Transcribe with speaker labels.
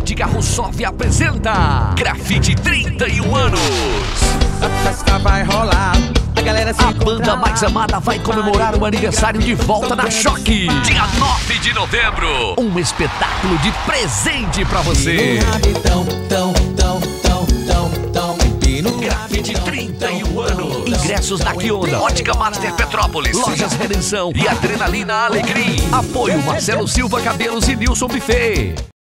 Speaker 1: Ótica Roussoff apresenta Grafite 31 anos.
Speaker 2: A festa vai rolar, a galera se
Speaker 1: A banda mais amada vai comemorar o aniversário de volta na Choque. Dia 9 de novembro. Um espetáculo de presente pra você. Grafite 31 anos. Ingressos na Quionda, Ótica Master Petrópolis, Lojas Redenção e Adrenalina Alegria. Apoio Marcelo Silva Cabelos e Nilson Buffet.